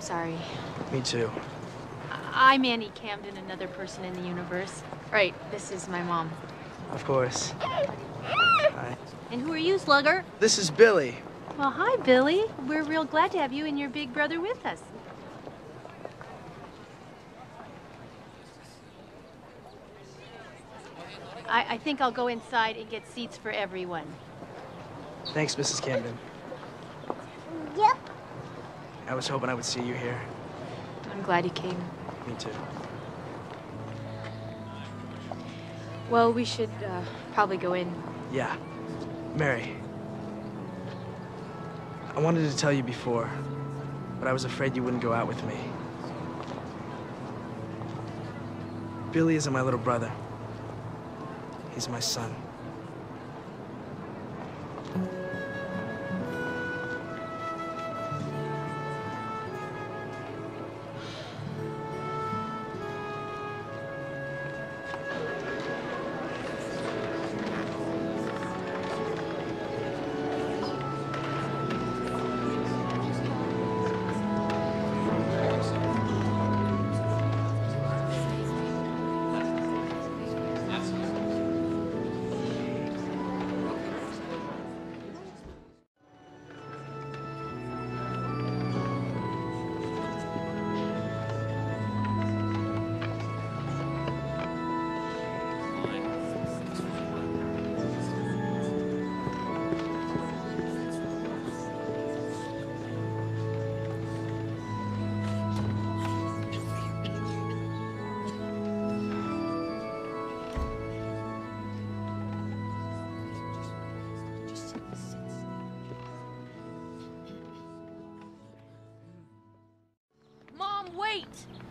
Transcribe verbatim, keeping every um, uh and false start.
sorry. Me too. I- I'm Annie Camden, another person in the universe. Right, this is my mom. Of course. Hi. And who are you, Slugger? This is Billy. Well, hi, Billy. We're real glad to have you and your big brother with us. I, I think I'll go inside and get seats for everyone. Thanks, Missus Camden. Yep. I was hoping I would see you here. I'm glad you came. Me too. Well, we should uh, probably go in. Yeah. Mary. I wanted to tell you before, but I was afraid you wouldn't go out with me. Billy isn't my little brother. He's my son. Mom, wait!